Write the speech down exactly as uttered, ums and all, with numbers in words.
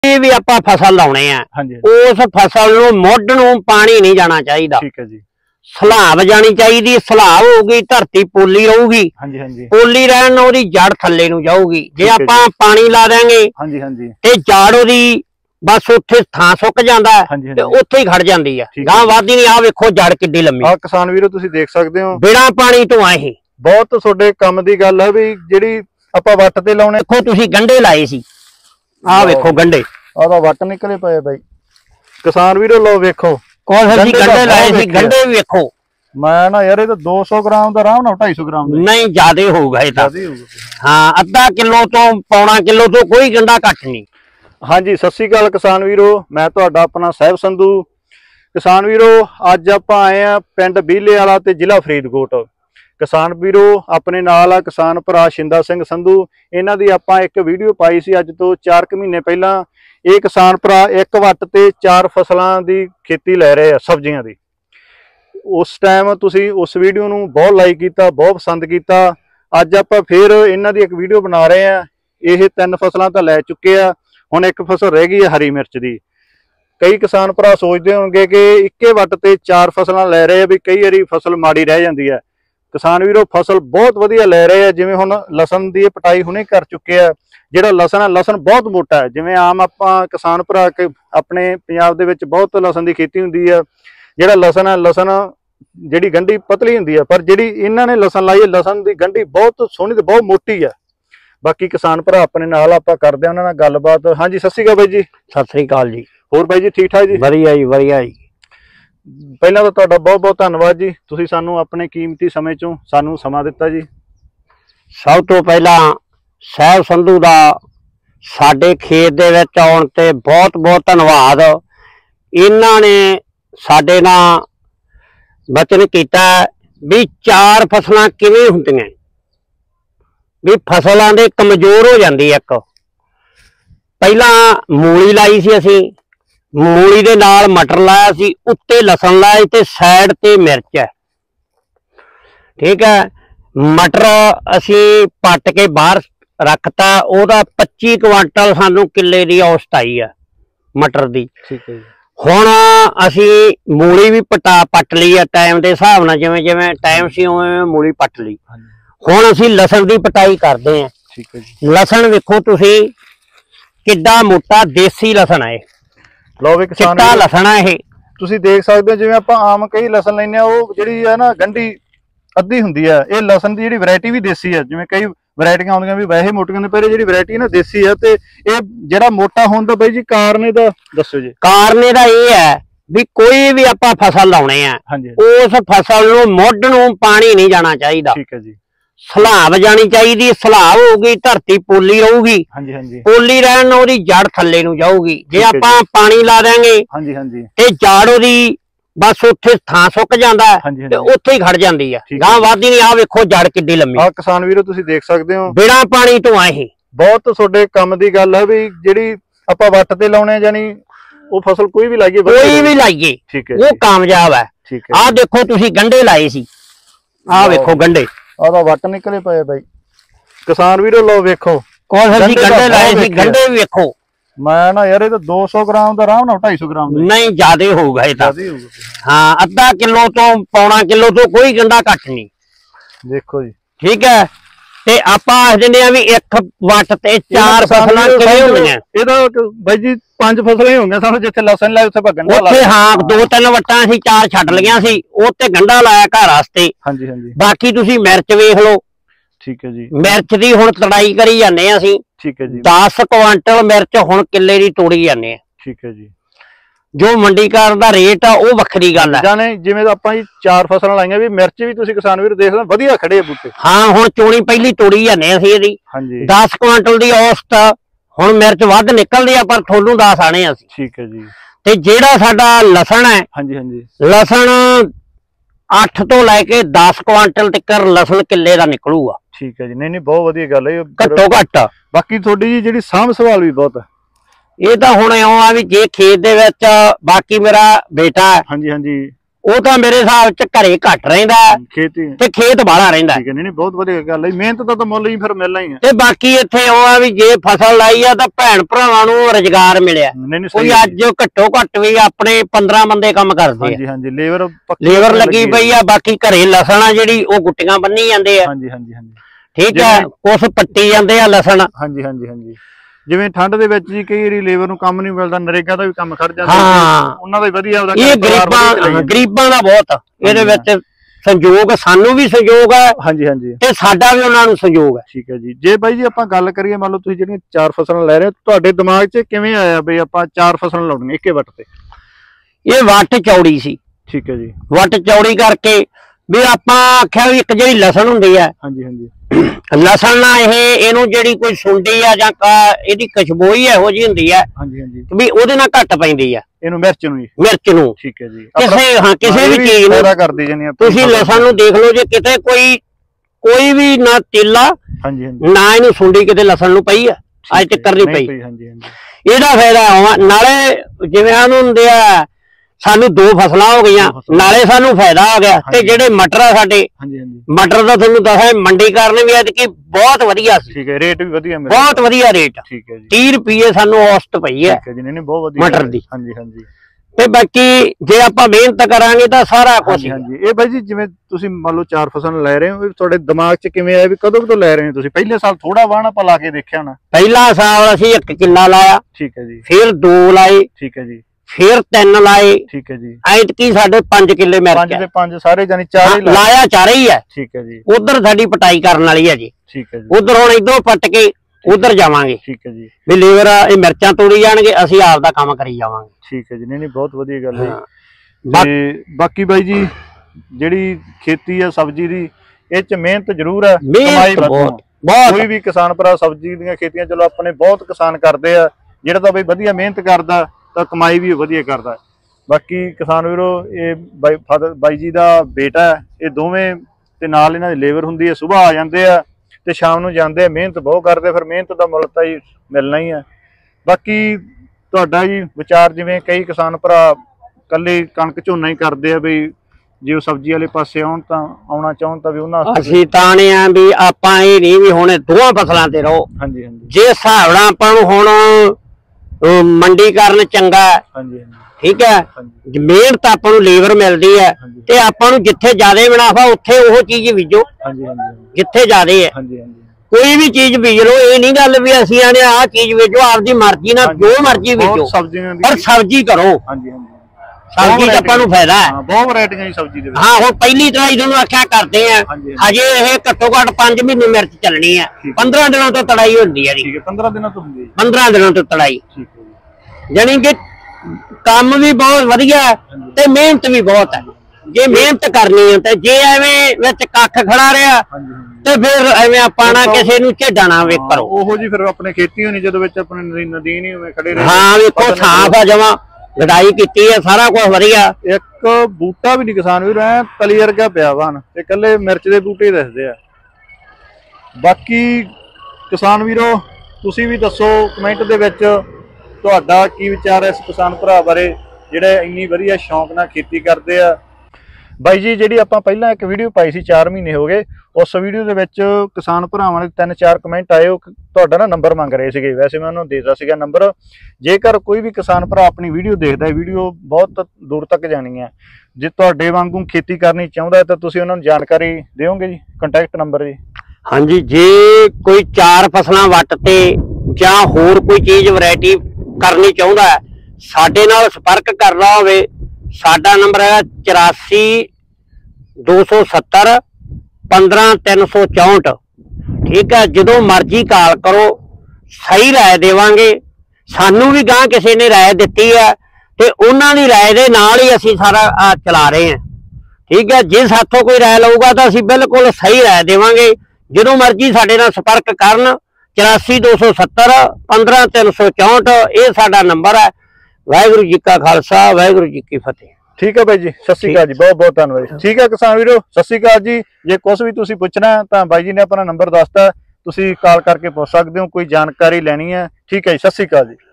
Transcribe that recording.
भी आपां फसल लाउणे आ उस फसल नूं मुੱਢ नूं पानी नहीं जाना चाहिए। ठीक है जी। सलाब जानी चाहिए, सलाब होगी धरती पोली रहूगी, पोली रहन ओदी जड़ थल्ले नूं जाऊगी। जे आपां पानी ला देंगे ते जड़ ओदी बस उत्थे थां सुक जांदा है ते उत्थे ही खड़ जांदी है, गां वादी नहीं। आ वेखो जड़ किड्डी लंबी। आ किसान वीरो तुसीं देख सकदे हो बिना पानी तो आही बहुत तुहाडे काम दी गल है भी जिहड़ी आपां वट ते लाउणे। देखो तुसीं गंढे लाए सी, आ वेखो गंढे आ तां वट निकले पए बाई। किसान वीरो लो वेखो कौन सी गंढे लाए सी, गंढे भी वेखो। मैं ना यार ये तो दो सौ ग्राम दा आराम नाल ढाई सौ ग्राम नहीं ज्यादा होगा ये तां। हाँ अद्धा किलो तो पौना किलो तो कोई गंढा घट नहीं। हाँ जी सत श्री अकाल किसान वीरो, मैं तुहाडा अपना साहिब संधू। किसान वीरो अज आपां आए आ पिंड बीले वाला ते जिला फरीदकोट। किसान वीरो अपने नाल आ किसान भरा शिंदा सिंह संधू। इन्हां दी आपां एक वीडियो पाई सी अज तो चार क महीने पहला। ये किसान भरा एक वट ते चार फसलों की खेती लै रहे हैं सब्जियां दी। उस टाइम तुसी उस वीडियो नूं बहुत लाइक किया, बहुत पसंद किया। अज आपां फिर इन्हां दी एक वीडियो बना रहे हैं। ये तीन फसलां तां लै चुके आ, हुण एक फसल रह गई है हरी मिर्च की। कई किसान भरा सोचते होंगे कि इक्के वट ते चार फसलां लै रहे हैं भी कई बारी फसल माड़ी रह जाती है। किसान वीरों फसल बहुत वधिया लै रहे हैं। जिवें हुण लसन की पटाई हुणे कर चुके हैं। जिहड़ा लसन है लसन बहुत मोटा है। जिवें आम आपां किसान भरा के अपने पंजाब दे विच बहुत लसन की खेती हुंदी है। जिहड़ा लसन है लसन जिहड़ी गंढी पतली हुंदी है, पर जिहड़ी इन्हां ने लसन लाई है लसन की गंढी बहुत सोहनी ते बहुत मोटी है। बाकी किसान भरा अपने नाल आपां करदे उन्हां नाल गलबात। हाँ जी सत श्री अकाल बाई जी। सत श्री अकाल जी। होर बाई जी ठीक ठाक जी? वधिया जी वधिया जी। पहला तो तुहाडा बहुत बहुत धन्नवाद जी, तुसीं सानूं अपने कीमती समय चों सानूं समा दिता जी। सब तो पहला साहिब संधू दा साडे खेत दे विच आउण ते बहुत बहुत धन्नवाद। इन्हां ने साडे नाल वचन कीता भी चार फसलां किवें हुंदियां भी फसलां दे कमजोर हो जांदी। एक पहला मूली लाई सी असीं, मूली दे नाल मटर लाया सी, उत्ते लसन लाए ते साइड ते मिर्च है। ठीक है, मटर असीं पट के बाहर रखता, ओदा पच्ची क्वांटल सानू किले की औसत आई है मटर की। हुण असीं मूली भी पटा पट ली है टाइम के हिसाब नाल, जिवें जिवें टाइम सी उवें मूली पट ली। हुण असीं लसन की पटाई करते हैं। लसन वेखो तुसीं किड्डा मोटा देसी लसन है, चिट्टा लसन है। ये तुसीं देख सकदे हो जिवें आपां आम कई लसन लैंदे आ, ओह जिहड़ी है ना गंढी अद्धी हुंदी है। ये लसन की जिहड़ी वैरायटी भी देसी है, जिवें कई वैरायटियां आउंदियां भी वैसे मोटियां ने, पर जिहड़ी वैरायटी है ना देसी है। ते ये जिहड़ा मोटा होण दा बाई जी कारण इहदा दस्सो जी। कारण इहदा ये है भी कोई भी आपां फसल लाउणे आ उस फसल नूं मुੱਢ नूं पानी नहीं जाना चाहिए। ठीक है जी। सलाब जानी चाहिए, सलाब होगी धरती पोली रहूगी, पोली रहन ओदी जड़ थल्ले नूं जाऊगी। जे आपां पानी ला देंगे ते जड़ ओदी बस उत्थे थां सुक जांदा है ते उत्थे ही खड़ जांदी है, गां वादी नहीं। आ वेखो जड़ किड्डी लंबी। आ किसान वीरो तुसीं देख सकदे हो बिना पानी तो आही बहुत तुहाडे काम दी गल है भी जिहड़ी आपां वट ते लाउणे जानी वो फसल कोई भी लाइए कोई भी लाइए वो कामयाब है। आ देखो तुसीं गंढे लाए सी, आ वेखो गंढे आ वट निकले पए बाई। किसान वीरो लो वेखो कौन सी गंढे लाए सी, गंढे भी वेखो। मैं ना यार ये तो दो सौ ग्राम दा आराम नाल ढाई सौ ग्राम नहीं ज्यादा होगा ये तां। हाँ अद्धा किलो तो पौना किलो तो कोई गंढा घट नहीं। देखो जी ठीक है, ते आपां आख दिंदे आ भी एक वट ते चार फसलां किवें होंदियां। ਇਹਦਾ ਬਾਈ ਜੀ ਪੰਜ ਫਸਲਾਂ ਹੀ ਹੋਣਗੀਆਂ ਸਾਨੂੰ ਜਿੱਥੇ ਲਸਣ ਲਾਇਆ ਉੱਥੇ ਗੰਢਾ ਲਾਇਆ। ਉੱਥੇ ਹਾਂ ਦੋ ਤਿੰਨ ਵਟਾਂ ਅਸੀਂ ਚਾਰ ਛੱਡ ਲਈਆਂ ਸੀ, ਉਹ ਤੇ ਗੰਢਾ ਲਾਇਆ ਘਰ ਵਾਸਤੇ। ਹਾਂਜੀ ਹਾਂਜੀ। ਬਾਕੀ ਤੁਸੀਂ ਮਿਰਚ ਵੇਖ ਲਓ। ਠੀਕ ਹੈ ਜੀ। ਮਿਰਚ ਦੀ ਹੁਣ ਤੜਾਈ ਕਰੀ ਜਾਂਦੇ ਆ ਅਸੀਂ। ਠੀਕ ਹੈ ਜੀ। दस ਕੁਆਂਟਲ ਮਿਰਚ ਹੁਣ ਕਿੱਲੇ ਦੀ ਤੋੜੀ ਜਾਂਦੇ ਆ। ਠੀਕ ਹੈ ਜੀ। जो मंडीकार दा रेट आ वो वखरी गल है। जाने जिवें आपां जी चार फसलां लाईआं भी मिर्च भी तुसीं किसान वीर देख लओ वधिया खड़े बूटे। हाँ हुण चोणी पहली तोड़ी जाने असीं इहदी। हाँ जी। दस क्वांटल दी औसत हुण मिर्च वध निकलदी आ पर थोनू दस आने असीं। ठीक है जी। ते जिहड़ा साडा लसण है। हाँ जी हाँ जी। लसण अठ तो लैके दस क्वांटल तक लसण किले दा निकलूगा। ठीक है जी। नहीं नहीं बहुत वधिया गल है। घट्टो घट्ट बाकी तुहाडी जी जिहड़ी साਂਭ संभाल भी बहुत है। ये तो हुण इउं आ भी जे खेत दे विच बाकी मेरा बेटा है। हाँ जी हाँ जी। ਉਹ ਤਾਂ ਮੇਰੇ ਹਿਸਾਬ ਚ ਘਰੇ ਘੱਟ ਰਹਿੰਦਾ ਖੇਤੀ ਤੇ ਖੇਤ ਬਾਹਲਾ ਰਹਿੰਦਾ। ਠੀਕ ਹੈ, ਨਹੀਂ ਨਹੀਂ ਬਹੁਤ ਵਧੀਆ ਗੱਲ ਹੈ। ਮਿਹਨਤ ਦਾ ਤਾਂ ਮੁੱਲ ਹੀ ਫਿਰ ਮਿਲਣਾ ਹੀ ਹੈ। ਤੇ ਬਾਕੀ ਇੱਥੇ ਉਹ ਆ ਵੀ ਜੇ ਫਸਲ ਲਾਈ ਆ ਤਾਂ ਭੈਣ ਭਰਾਵਾਂ ਨੂੰ ਰੁਜ਼ਗਾਰ ਮਿਲਿਆ। ਕੋਈ ਅੱਜ ਘੱਟੋ ਘੱਟ ਵੀ ਆਪਣੇ ਪੰਦਰਾਂ ਬੰਦੇ ਕੰਮ ਕਰਦੇ ਆ। ਹਾਂਜੀ ਹਾਂਜੀ, ਲੇਬਰ ਲੇਬਰ ਲੱਗੀ ਪਈ ਆ। ਬਾਕੀ ਘਰੇ ਲਸਣ ਆ ਜਿਹੜੀ ਉਹ ਗੁੱਟੀਆਂ ਬੰਨੀ ਜਾਂਦੇ ਆ। ਹਾਂਜੀ ਹਾਂਜੀ ਹਾਂਜੀ, ਠੀਕ ਹੈ, ਕੁਛ ਪੱਟੀ ਜਾਂਦੇ ਆ ਲਸਣ। ਹਾਂਜੀ ਹਾਂਜੀ ਹਾਂਜੀ, ਜਿਵੇਂ ਠੰਡ ਦੇ ਵਿੱਚ ਜੀ ਕਈ ਵਾਰੀ ਲੇਬਰ ਨੂੰ ਕੰਮ ਨਹੀਂ ਮਿਲਦਾ, ਨਰੇਗਾ ਦਾ ਵੀ ਕੰਮ ਖੜ ਜਾਂਦਾ। ਹਾਂ, ਉਹਨਾਂ ਦਾ ਵਧੀਆ ਉਹਦਾ ਇਹ ਗਰੀਬਾਂ ਗਰੀਬਾਂ ਦਾ ਬਹੁਤ ਇਹਦੇ ਵਿੱਚ ਸੰਯੋਗ, ਸਾਨੂੰ ਵੀ ਸੰਯੋਗ ਹੈ। ਹਾਂਜੀ ਹਾਂਜੀ, ਤੇ ਸਾਡਾ ਵੀ ਉਹਨਾਂ ਨੂੰ ਸੰਯੋਗ ਹੈ। ਠੀਕ ਹੈ ਜੀ। ਜੇ ਬਾਈ ਜੀ ਆਪਾਂ ਗੱਲ ਕਰੀਏ, ਮੰਨ ਲਓ ਤੁਸੀਂ ਜਿਹੜੀਆਂ ਚਾਰ ਫਸਲਾਂ ਲੈ ਰਹੇ ਹੋ, ਤੁਹਾਡੇ ਦਿਮਾਗ 'ਚ ਕਿਵੇਂ ਆਇਆ ਵੀ ਆਪਾਂ ਚਾਰ ਫਸਲਾਂ ਲਾਉਣੀਆਂ ਇੱਕੇ ਵੱਟ ਤੇ? ਇਹ ਵੱਟ ਚੌੜੀ ਸੀ। ਠੀਕ ਹੈ ਜੀ, ਵੱਟ ਚੌੜੀ ਕਰਕੇ ਵੀ ਆਪਾਂ ਆਖਿਆ ਵੀ ਇੱਕ ਜਿਹੜੀ ਲਸਣ ਹੁੰਦੀ ਹੈ, ਹਾਂਜੀ ਹਾਂਜੀ, ਲਸਣ ਨਾਲ ਇਹ ਇਹਨੂੰ ਜਿਹੜੀ ਕੋਈ ਸੁੰਡੀ ਆ ਜਾਂ ਇਹਦੀ ਖੁਸ਼ਬੋਈ ਇਹੋ ਜਿਹੀ ਹੁੰਦੀ ਹੈ, ਹਾਂਜੀ ਹਾਂਜੀ, ਵੀ ਉਹਦੇ ਨਾਲ ਘੱਟ ਪੈਂਦੀ ਆ ਇਹਨੂੰ ਮਿਰਚ ਨੂੰ ਜੀ। ਮਿਰਚ ਨੂੰ, ਠੀਕ ਹੈ ਜੀ। ਕਿਸੇ ਹਾਂ ਕਿਸੇ ਵੀ ਚੀਜ਼ ਨੂੰ ਕਰਦੀ ਜਾਨੀ ਤੁਸੀਂ ਲਸਣ ਨੂੰ ਦੇਖ ਲਓ, ਜੇ ਕਿਤੇ ਕੋਈ ਕੋਈ ਵੀ ਨਾ ਤੇਲਾ, ਹਾਂਜੀ ਹਾਂਜੀ, ਨਾ ਇਹਨੂੰ ਸੁੰਡੀ ਕਿਤੇ ਲਸਣ ਨੂੰ ਪਈ ਆ, ਅੱਜ ਤੱਕ ਨਹੀਂ ਪਈ। ਹਾਂਜੀ ਹਾਂਜੀ, ਇਹਦਾ ਫਾਇਦਾ ਹੋਵਾ ਨਾਲੇ ਜਿਵੇਂ ਆਨੂੰ ਹੁੰਦੇ ਆ ਸਾਨੂੰ ਦੋ ਫਸਲਾਂ ਹੋ ਗਈਆਂ, ਨਾਲੇ ਸਾਨੂੰ ਫਾਇਦਾ ਆ ਗਿਆ। ਤੇ ਜਿਹੜੇ ਮਟਰ ਆ ਸਾਡੇ, ਹਾਂਜੀ ਹਾਂਜੀ, ਮਟਰ ਦਾ ਤੁਹਾਨੂੰ ਦੱਸਿਆ ਮੰਡੀ ਕਾਰਨ ਵੀ ਐਤਕੀ ਬਹੁਤ ਵਧੀਆ ਸੀ। ਠੀਕ ਹੈ, ਰੇਟ ਵੀ ਵਧੀਆ ਮਿਲਿਆ, ਬਹੁਤ ਵਧੀਆ ਰੇਟ। ਠੀਕ ਹੈ ਜੀ, ਤੀਹ ਰੁਪਏ ਸਾਨੂੰ ਔਸਤ ਪਈ ਹੈ। ਠੀਕ ਹੈ ਜੀ, ਨਹੀਂ ਨਹੀਂ ਬਹੁਤ ਵਧੀਆ ਮਟਰ ਦੀ। ਹਾਂਜੀ ਹਾਂਜੀ, ਤੇ ਬਾਕੀ ਜੇ ਆਪਾਂ ਮਿਹਨਤ ਕਰਾਂਗੇ ਤਾਂ ਸਾਰਾ ਕੁਝ। ਹਾਂਜੀ, ਇਹ ਬਾਈ ਜੀ ਜਿਵੇਂ ਤੁਸੀਂ ਮੰਨ ਲਓ ਚਾਰ ਫਸਲਾਂ ਲੈ ਰਹੇ ਹੋ, ਤੁਹਾਡੇ ਦਿਮਾਗ 'ਚ ਕਿਵੇਂ ਆਇਆ ਵੀ ਕਦੋਂ ਕਦੋਂ ਲੈ ਰਹੇ ਹੋ ਤੁਸੀਂ? ਪਹਿਲੇ ਸਾਲ ਥੋੜਾ ਵਾਹਣ ਆਪਾਂ ਲਾ ਕੇ ਦੇਖਿਆ ਨਾ? ਪਹਿਲਾ ਸਾਲ ਅਸੀਂ ਇੱਕ ਕਿੱਲਾ ਲਾਇਆ। ਠੀਕ ਹੈ ਜੀ, ਫਿਰ ਦੋ ਲਾਏ। ਠੀਕ ਹੈ ਜੀ, ਫਿਰ ਤਿੰਨ ਲਾਏ। ਠੀਕ ਹੈ ਜੀ, ਐਤਕੀ ਸਾਡੇ ਪੰਜ ਕਿੱਲੇ ਮਿਰਚ ਪੰਜ ਦੇ ਪੰਜ ਸਾਰੇ ਜਾਨੀ ਚਾਰ ਹੀ ਲਾਇਆ, ਚਾਰੇ ਹੀ ਹੈ। ਠੀਕ ਹੈ ਜੀ, ਉਧਰ ਸਾਡੀ ਪਟਾਈ ਕਰਨ ਵਾਲੀ ਹੈ ਜੀ। ਠੀਕ ਹੈ ਜੀ, ਉਧਰ ਹੁਣ ਇਧਰੋਂ ਪੱਟ ਕੇ ਉਧਰ ਜਾਵਾਂਗੇ। ਠੀਕ ਹੈ ਜੀ, ਵੀ ਲੇਬਰ ਇਹ ਮਿਰਚਾਂ ਤੋੜੀ ਜਾਣਗੇ, ਅਸੀਂ ਆਪ ਦਾ ਕੰਮ ਕਰੀ ਜਾਵਾਂਗੇ। ਠੀਕ ਹੈ ਜੀ, ਨਹੀਂ ਨਹੀਂ ਬਹੁਤ ਵਧੀਆ ਗੱਲ ਹੈ। ਤੇ ਬਾਕੀ ਬਾਈ ਜੀ ਜਿਹੜੀ ਖੇਤੀ ਆ ਸਬਜ਼ੀ ਦੀ, ਇਹ 'ਚ ਮਿਹਨਤ ਜ਼ਰੂਰ ਹੈ, ਕਮਾਈ ਬਹੁਤ ਬਹੁਤ। ਕੋਈ ਵੀ ਕਿਸਾਨ ਭਰਾ ਸਬਜ਼ੀ ਦੀਆਂ ਖੇਤੀਆਂ ਚਲੋ ਆਪਣੇ ਬਹੁਤ ਕਿਸਾਨ ਕਰਦੇ ਆ, ਜਿਹੜਾ ਤਾਂ ਬਈ ਵਧੀਆ ਮਿਹਨਤ ਕਰਦਾ ਤਾਂ ਕਮਾਈ ਵੀ ਵਧੀਆ ਕਰਦਾ। ਬਾਕੀ ਕਿਸਾਨ ਵੀਰੋ, ਇਹ ਬਾਈ ਬਾਈ ਜੀ ਦਾ ਬੇਟਾ ਹੈ, ਇਹ ਦੋਵੇਂ ਤੇ ਨਾਲ ਇਹਨਾਂ ਦੀ ਲੇਬਰ ਹੁੰਦੀ ਹੈ। ਸੁਬਾਹ ਆ ਜਾਂਦੇ ਆ ਤੇ ਸ਼ਾਮ ਨੂੰ ਜਾਂਦੇ ਆ, ਮਿਹਨਤ ਬਹੁਤ ਕਰਦੇ, ਫਿਰ ਮਿਹਨਤ ਦਾ ਮੁੱਲ ਤਾਂ ਜੀ ਮਿਲਣਾ ਹੀ ਹੈ। ਬਾਕੀ ਤੁਹਾਡਾ ਜੀ ਵਿਚਾਰ, ਜਿਵੇਂ ਕਈ ਕਿਸਾਨ ਭਰਾ ਕੱਲੇ ਕਣਕ ਝੋਨਾ ਹੀ ਕਰਦੇ ਆ, ਬਈ ਜੇ ਉਹ ਸਬਜ਼ੀ ਵਾਲੇ ਪਾਸੇ ਆਉਣ ਤਾਂ ਆਉਣਾ ਚਾਹੁਣ ਤਾਂ ਵੀ ਉਹਨਾਂ ਅਸੀਂ ਤਾਂ ਨੇ ਆ ਵੀ ਆਪਾਂ ਇਹ ਨਹੀਂ ਵੀ ਹੁਣ ਦੋਹਾਂ ਫਸਲਾਂ ਤੇ ਰਹੋ। ਹਾਂਜੀ ਹਾਂਜੀ, ਜੇ ਹਿਸਾਬ ਨਾਲ ਆਪਾਂ ਨੂੰ ਹੁਣ ਮੰਡੀ ਕਰਨ ਚੰਗਾ, ਹਾਂਜੀ ਹਾਂਜੀ, ਠੀਕ ਹੈ, ਮਿਹਨਤ ਆਪਾਂ ਨੂੰ ਲੇਬਰ ਮਿਲਦੀ ਹੈ ਤੇ ਆਪਾਂ ਨੂੰ ਜਿੱਥੇ ਜ਼ਿਆਦਾ ਮੁਨਾਫਾ ਉੱਥੇ ਉਹ ਚੀਜ਼ ਬੀਜੋ। ਹਾਂਜੀ ਹਾਂਜੀ, ਜਿੱਥੇ ਜ਼ਿਆਦਾ ਹੈ। ਹਾਂਜੀ ਹਾਂਜੀ, ਕੋਈ ਵੀ ਚੀਜ਼ ਬੀਜ ਲਓ, ਇਹ ਨਹੀਂ ਗੱਲ ਵੀ ਅਸੀਂ ਆਨੇ ਆਹ ਚੀਜ਼ ਬੀਜੋ, ਆਪਦੀ ਮਰਜ਼ੀ ਨਾਲ ਜੋ ਮਰਜ਼ੀ ਬੀਜੋ, ਪਰ ਸਬਜ਼ੀ ਕਰੋ। ਹਾਂਜੀ ਹਾਂਜੀ, ਸਬਜ਼ੀ ਦਾ ਆਪਾਂ ਨੂੰ ਫਾਇਦਾ ਹੈ। ਬਹੁਤ ਵੈਰਾਈਟੀਆਂ ਦੀ ਸਬਜ਼ੀ ਦੇ ਵਿੱਚ। ਹਾਂ, ਹੁਣ ਪਹਿਲੀ ਤੜਾਈ ਤੁਹਾਨੂੰ ਆਖਿਆ ਕਰਦੇ ਆ, ਹਜੇ ਇਹ ਘੱਟੋ ਘੱਟ ਪੰਜ ਮਹੀਨੇ ਮਿਰਚ ਚੱਲਣੀ ਹੈ। ਪੰਦਰਾਂ ਦਿਨਾਂ ਤੋਂ ਤੜਾਈ ਹੁੰਦੀ ਹੈ ਜੀ। ਪੰਦਰਾਂ ਦਿਨਾਂ ਤੋਂ ਹੁੰਦੀ ਹੈ? ਪੰਦਰਾਂ ਦਿਨਾਂ ਤੋਂ ਤੜਾਈ। ਜਾਣੀ ਕਿ ਕੰਮ ਵੀ ਬਹੁਤ ਵਧੀਆ ਤੇ ਮਿਹਨਤ ਵੀ ਬਹੁਤ ਹੈ। ਜੇ ਮਿਹਨਤ ਕਰਨੀ ਹੈ ਤੇ ਜੇ ਐਵੇਂ ਵਿੱਚ ਕੱਖ ਖੜਾ ਰਿਹਾ ਤੇ ਫਿਰ ਐਵੇਂ ਆਪਾਂ ਨਾ ਕਿਸੇ ਨੂੰ ਝੇਡਾ ਨਾ ਵੇ ਕਰੋ। ਉਹੋ ਜੀ ਫਿਰ ਆਪਣੇ ਖੇਤੀ ਹੋਣੀ ਜਦੋਂ ਵਿੱਚ ਆਪਣੇ ਨਦੀਨ ਹੀ ਉਵੇਂ ਖੜੇ ਰਹੇ। ਹਾਂ, ਵੇਖੋ ਸਾਫ ਆ, ਜਮਾਂ ਗਡਾਈ ਕੀਤੀ ਹੈ, ਸਾਰਾ ਕੁਝ ਵਧੀਆ। ਇੱਕ ਬੂਟਾ ਵੀ ਨਹੀਂ ਕਿਸਾਨ ਵੀਰ ਐ ਤਲੀ ਵਰਗਾ ਪਿਆ ਵਾ, ਤੇ ਇਕੱਲੇ ਮਿਰਚ ਦੇ ਬੂਟੇ ਦਿਸਦੇ ਆ। ਬਾਕੀ ਕਿਸਾਨ ਵੀਰੋ, ਤੁਸੀਂ ਵੀ ਦੱਸੋ ਕਮੈਂਟ ਦੇ ਵਿੱਚ ਤੁਹਾਡਾ ਕੀ ਵਿਚਾਰ ਹੈ ਇਸ ਕਿਸਾਨ ਭਰਾ ਬਾਰੇ ਜਿਹੜੇ ਇੰਨੀ ਵਧੀਆ ਸ਼ੌਂਕ ਨਾਲ ਖੇਤੀ ਕਰਦੇ ਆ। ਬਾਈ ਜੀ ਜਿਹੜੀ ਆਪਾਂ ਪਹਿਲਾਂ ਇੱਕ ਵੀਡੀਓ ਪਾਈ ਸੀ, ਚਾਰ ਮਹੀਨੇ ਹੋ ਗਏ, ਉਸ ਵੀਡੀਓ ਦੇ ਵਿੱਚ ਕਿਸਾਨ ਭਰਾਵਾਂ ਦੇ ਤਿੰਨ ਚਾਰ ਕਮੈਂਟ ਆਏ, ਉਹ ਤੁਹਾਡਾ ਨਾ ਨੰਬਰ ਮੰਗ ਰਹੇ ਸੀਗੇ। ਵੈਸੇ ਮੈਂ ਉਹਨੂੰ ਦੇਤਾ ਸੀਗਾ ਨੰਬਰ। ਜੇਕਰ ਕੋਈ ਵੀ ਕਿਸਾਨ ਭਰਾ ਆਪਣੀ ਵੀਡੀਓ ਦੇਖਦਾ ਹੈ, ਵੀਡੀਓ ਬਹੁਤ ਦੂਰ ਤੱਕ ਜਾਣੀ ਹੈ, ਜੇ ਤੁਹਾਡੇ ਵਾਂਗੂ ਖੇਤੀ ਕਰਨੀ ਚਾਹੁੰਦਾ ਤਾਂ ਤੁਸੀਂ ਉਹਨਾਂ ਨੂੰ ਜਾਣਕਾਰੀ ਦਿਓਗੇ ਜੀ? ਕੰਟੈਕਟ ਨੰਬਰ ਜੀ? ਹਾਂਜੀ, ਜੇ ਕੋਈ ਚਾਰ ਫਸਲਾਂ ਵੱਟ ਤੇ ਜਾਂ ਹੋਰ ਕੋਈ ਚੀਜ਼ ਵੈਰਾਈਟੀ ਕਰਨੀ ਚਾਹੁੰਦਾ ਹੈ, ਸਾਡੇ ਨਾਲ ਸੰਪਰਕ ਕਰਨਾ ਹੋਵੇ, ਸਾਡਾ ਨੰਬਰ ਹੈ ਚੁਰਾਸੀ ਦੋ ਸੌ ਸੱਤਰ ਪੰਦਰਾਂ ਤਿੰਨ ਸੌ ਚੌਂਹਠ। ਠੀਕ ਹੈ, ਜਦੋਂ ਮਰਜ਼ੀ ਕਾਲ ਕਰੋ, ਸਹੀ ਰਾਏ ਦੇਵਾਂਗੇ। ਸਾਨੂੰ ਵੀ ਗਾਂ ਕਿਸੇ ਨੇ ਰਾਏ ਦਿੱਤੀ ਹੈ ਤੇ ਉਹਨਾਂ ਦੀ ਰਾਏ ਦੇ ਨਾਲ ਹੀ ਅਸੀਂ ਸਾਰਾ ਚਲਾ ਰਹੇ ਹਾਂ। ਠੀਕ ਹੈ, ਜੇ ਸਾਥੋਂ ਕੋਈ ਰਾਏ ਲਊਗਾ ਤਾਂ ਅਸੀਂ ਬਿਲਕੁਲ ਸਹੀ ਰਾਏ ਦੇਵਾਂਗੇ। ਜਦੋਂ ਮਰਜ਼ੀ ਸਾਡੇ ਨਾਲ ਸੰਪਰਕ ਕਰਨ। ਚੁਰਾਸੀ ਦੋ ਸੌ ਸੱਤਰ ਪੰਦਰਾਂ ਤਿੰਨ ਸੌ ਚੌਂਹਠ ਇਹ ਸਾਡਾ ਨੰਬਰ ਹੈ। ਵਾਹਿਗੁਰੂ ਜੀ ਕਾ ਖਾਲਸਾ, ਵਾਹਿਗੁਰੂ ਜੀ ਕੀ ਫਤਿਹ। ਠੀਕ ਹੈ ਬਾਈ ਜੀ, ਸਤਿ ਸ਼੍ਰੀ ਅਕਾਲ ਜੀ, ਬਹੁਤ ਬਹੁਤ ਧੰਨਵਾਦ। ਠੀਕ ਹੈ ਕਿਸਾਨ ਵੀਰੋ, ਸਤਿ ਸ਼੍ਰੀ ਅਕਾਲ ਜੀ। ਜੇ ਕੁਛ ਵੀ ਤੁਸੀਂ ਪੁੱਛਣਾ ਤਾਂ ਬਾਈ ਜੀ ਨੇ ਆਪਣਾ ਨੰਬਰ ਦੱਸਤਾ, ਤੁਸੀਂ ਕਾਲ ਕਰਕੇ ਪੁੱਛ ਸਕਦੇ ਹੋ, ਕੋਈ ਜਾਣਕਾਰੀ ਲੈਣੀ ਹੈ। ਠੀਕ ਹੈ ਜੀ, ਸਤਿ ਸ਼੍ਰੀ ਅਕਾਲ ਜੀ।